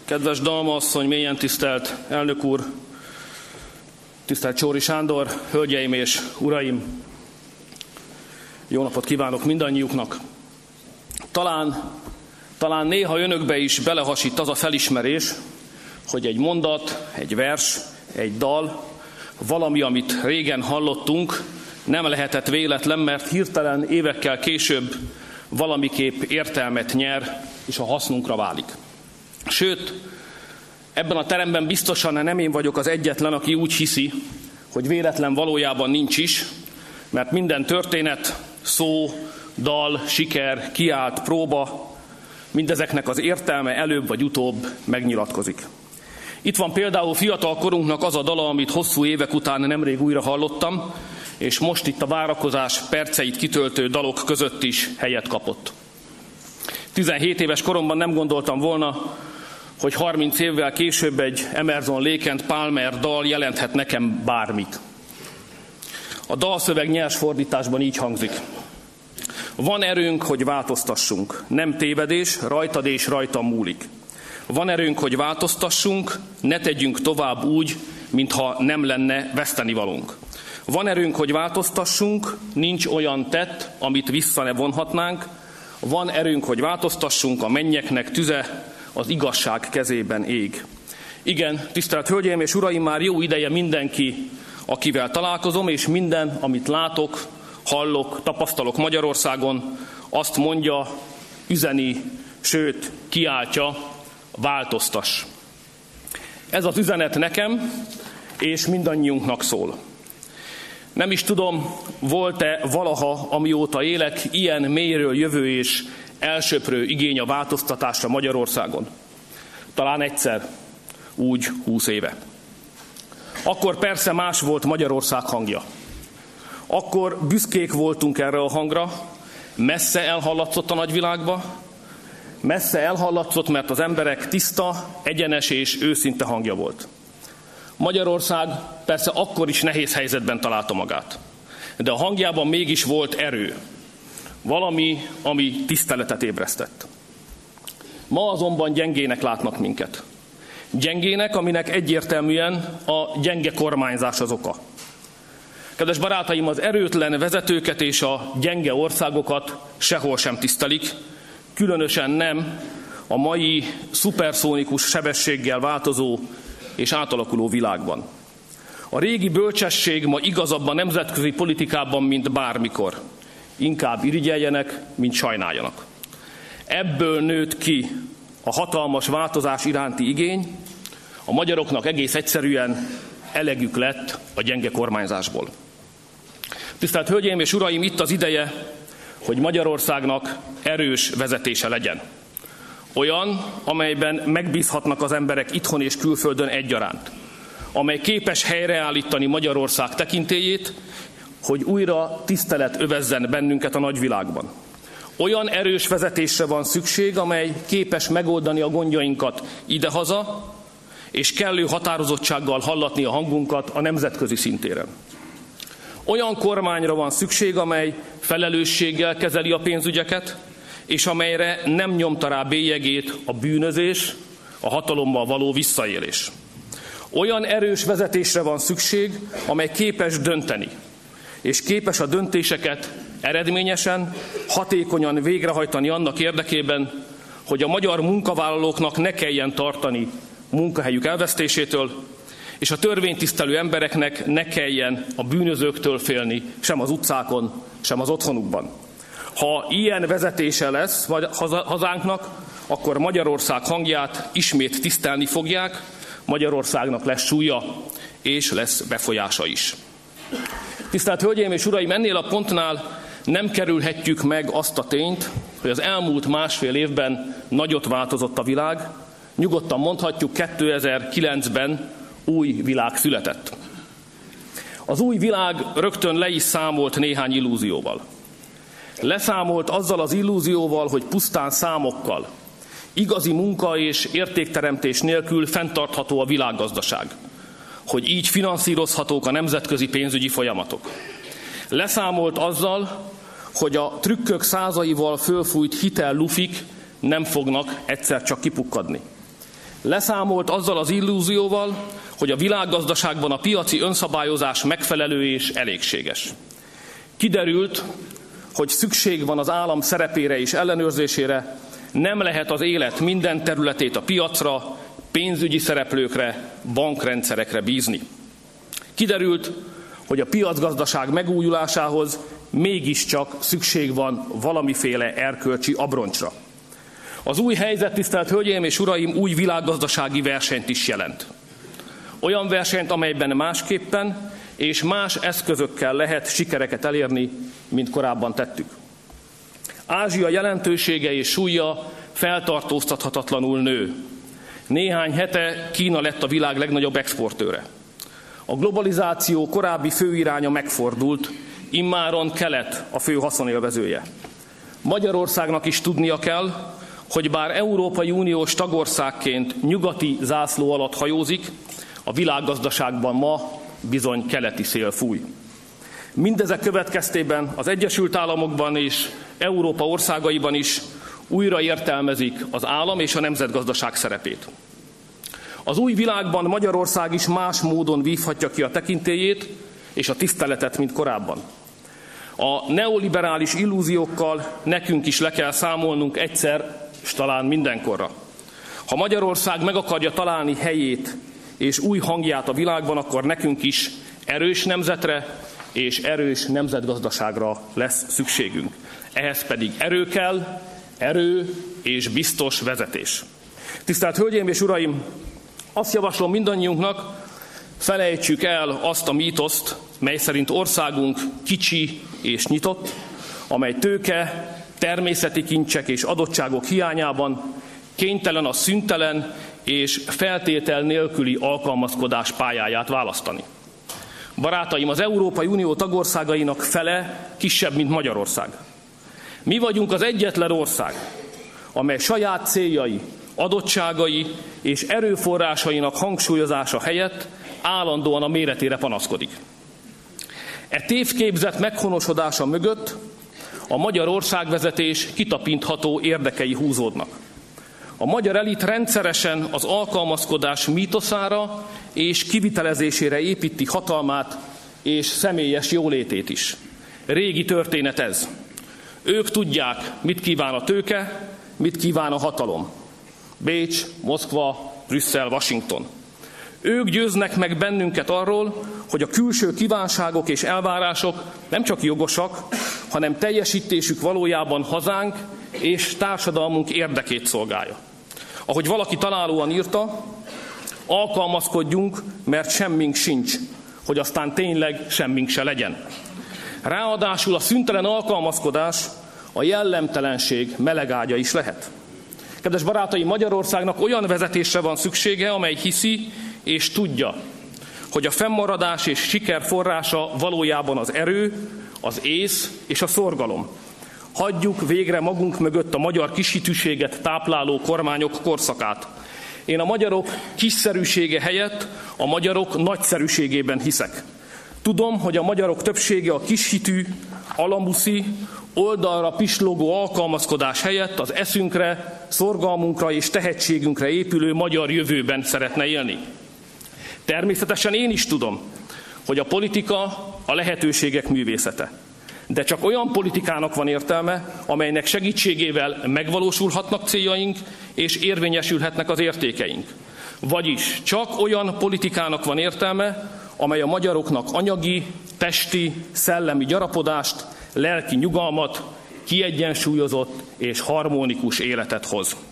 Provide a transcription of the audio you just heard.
Kedves Dalma asszony, mélyen tisztelt elnök úr, tisztelt Csory Sándor, hölgyeim és uraim! Jó napot kívánok mindannyiuknak! Talán néha önökbe is belehasít az a felismerés, hogy egy mondat, egy vers, egy dal, valami, amit régen hallottunk, nem lehetett véletlen, mert hirtelen évekkel később valamiképp értelmet nyer, és a hasznunkra válik. Sőt, ebben a teremben biztosan nem én vagyok az egyetlen, aki úgy hiszi, hogy véletlen valójában nincs is, mert minden történet, szó, dal, siker, kiált, próba, mindezeknek az értelme előbb vagy utóbb megnyilatkozik. Itt van például fiatal korunknak az a dala, amit hosszú évek után nemrég újra hallottam, és most itt a várakozás perceit kitöltő dalok között is helyet kapott. 17 éves koromban nem gondoltam volna, hogy 30 évvel később egy Emerson, Lake and Palmer dal jelenthet nekem bármit. A dalszöveg nyers fordításban így hangzik. Van erőnk, hogy változtassunk, nem tévedés, rajtad és rajtam múlik. Van erőnk, hogy változtassunk, ne tegyünk tovább úgy, mintha nem lenne vesztenivalónk. Van erőnk, hogy változtassunk, nincs olyan tett, amit vissza ne vonhatnánk. Van erőnk, hogy változtassunk, a mennyeknek tüze az igazság kezében ég. Igen, tisztelt hölgyeim és uraim, már jó ideje mindenki, akivel találkozom, és minden, amit látok, hallok, tapasztalok Magyarországon, azt mondja, üzeni, sőt, kiáltja, változtass. Ez az üzenet nekem és mindannyiunknak szól. Nem is tudom, volt-e valaha, amióta élek, ilyen mélyről jövő és elsöprő igény a változtatásra Magyarországon. Talán egyszer, úgy 20 éve. Akkor persze más volt Magyarország hangja. Akkor büszkék voltunk erre a hangra, messze elhallatszott a nagyvilágba, messze elhallatszott, mert az emberek tiszta, egyenes és őszinte hangja volt. Magyarország persze akkor is nehéz helyzetben találta magát, de a hangjában mégis volt erő. Valami, ami tiszteletet ébresztett. Ma azonban gyengének látnak minket. Gyengének, aminek egyértelműen a gyenge kormányzás az oka. Kedves barátaim, az erőtlen vezetőket és a gyenge országokat sehol sem tisztelik, különösen nem a mai szuperszónikus sebességgel változó és átalakuló világban. A régi bölcsesség ma igazabb a nemzetközi politikában, mint bármikor. Inkább irigyeljenek, mint sajnáljanak. Ebből nőtt ki a hatalmas változás iránti igény, a magyaroknak egész egyszerűen elegük lett a gyenge kormányzásból. Tisztelt hölgyeim és uraim, itt az ideje, hogy Magyarországnak erős vezetése legyen. Olyan, amelyben megbízhatnak az emberek itthon és külföldön egyaránt. Amely képes helyreállítani Magyarország tekintélyét, hogy újra tisztelet övezzen bennünket a nagyvilágban. Olyan erős vezetésre van szükség, amely képes megoldani a gondjainkat idehaza, és kellő határozottsággal hallatni a hangunkat a nemzetközi szintéren. Olyan kormányra van szükség, amely felelősséggel kezeli a pénzügyeket, és amelyre nem nyomta rá bélyegét a bűnözés, a hatalommal való visszaélés. Olyan erős vezetésre van szükség, amely képes dönteni, és képes a döntéseket eredményesen, hatékonyan végrehajtani annak érdekében, hogy a magyar munkavállalóknak ne kelljen tartani munkahelyük elvesztésétől, és a törvénytisztelő embereknek ne kelljen a bűnözőktől félni, sem az utcákon, sem az otthonukban. Ha ilyen vezetése lesz hazánknak, akkor Magyarország hangját ismét tisztelni fogják, Magyarországnak lesz súlya, és lesz befolyása is. Tisztelt hölgyeim és uraim, ennél a pontnál nem kerülhetjük meg azt a tényt, hogy az elmúlt másfél évben nagyot változott a világ. Nyugodtan mondhatjuk, 2009-ben új világ született. Az új világ rögtön le is számolt néhány illúzióval. Leszámolt azzal az illúzióval, hogy pusztán számokkal, igazi munka és értékteremtés nélkül fenntartható a világgazdaság, hogy így finanszírozhatók a nemzetközi pénzügyi folyamatok. Leszámolt azzal, hogy a trükkök százaival fölfújt hitellufik nem fognak egyszer csak kipukkadni. Leszámolt azzal az illúzióval, hogy a világgazdaságban a piaci önszabályozás megfelelő és elégséges. Kiderült, hogy szükség van az állam szerepére és ellenőrzésére, nem lehet az élet minden területét a piacra, pénzügyi szereplőkre, bankrendszerekre bízni. Kiderült, hogy a piacgazdaság megújulásához mégiscsak szükség van valamiféle erkölcsi abroncsra. Az új helyzet, tisztelt Hölgyeim és Uraim, új világgazdasági versenyt is jelent. Olyan versenyt, amelyben másképpen és más eszközökkel lehet sikereket elérni, mint korábban tettük. Ázsia jelentősége és súlya feltartóztathatatlanul nő. Néhány hete Kína lett a világ legnagyobb exportőre. A globalizáció korábbi főiránya megfordult, immáron kelet a fő haszonélvezője. Magyarországnak is tudnia kell, hogy bár Európai Uniós tagországként nyugati zászló alatt hajózik, a világgazdaságban ma bizony keleti szél fúj. Mindezek következtében az Egyesült Államokban és Európa országaiban is újra értelmezik az állam és a nemzetgazdaság szerepét. Az új világban Magyarország is más módon vívhatja ki a tekintélyét és a tiszteletet, mint korábban. A neoliberális illúziókkal nekünk is le kell számolnunk egyszer, és talán mindenkorra. Ha Magyarország meg akarja találni helyét és új hangját a világban, akkor nekünk is erős nemzetre és erős nemzetgazdaságra lesz szükségünk. Ehhez pedig erő kell, erő és biztos vezetés. Tisztelt Hölgyeim és Uraim, azt javaslom mindannyiunknak, felejtsük el azt a mítoszt, mely szerint országunk kicsi és nyitott, amely tőke, természeti kincsek és adottságok hiányában kénytelen a szüntelen és feltétel nélküli alkalmazkodás pályáját választani. Barátaim, az Európai Unió tagországainak fele kisebb, mint Magyarország. Mi vagyunk az egyetlen ország, amely saját céljai, adottságai és erőforrásainak hangsúlyozása helyett állandóan a méretére panaszkodik. E tévképzet meghonosodása mögött a magyar országvezetés kitapintható érdekei húzódnak. A magyar elit rendszeresen az alkalmazkodás mítoszára és kivitelezésére építi hatalmát és személyes jólétét is. Régi történet ez. Ők tudják, mit kíván a tőke, mit kíván a hatalom. Bécs, Moszkva, Brüsszel, Washington. Ők győznek meg bennünket arról, hogy a külső kívánságok és elvárások nem csak jogosak, hanem teljesítésük valójában hazánk és társadalmunk érdekét szolgálja. Ahogy valaki találóan írta, alkalmazkodjunk, mert semmink sincs, hogy aztán tényleg semmink se legyen. Ráadásul a szüntelen alkalmazkodás a jellemtelenség melegágya is lehet. Kedves barátaim, Magyarországnak olyan vezetésre van szüksége, amely hiszi és tudja, hogy a fennmaradás és siker forrása valójában az erő, az ész és a szorgalom. Hagyjuk végre magunk mögött a magyar kishitűséget tápláló kormányok korszakát. Én a magyarok kiszerűsége helyett a magyarok nagyszerűségében hiszek. Tudom, hogy a magyarok többsége a kishitű, alamuszi, oldalra pislogó alkalmazkodás helyett az eszünkre, szorgalmunkra és tehetségünkre épülő magyar jövőben szeretne élni. Természetesen én is tudom, hogy a politika a lehetőségek művészete. De csak olyan politikának van értelme, amelynek segítségével megvalósulhatnak céljaink és érvényesülhetnek az értékeink. Vagyis csak olyan politikának van értelme, amely a magyaroknak anyagi, testi, szellemi gyarapodást, lelki nyugalmat, kiegyensúlyozott és harmonikus életet hoz.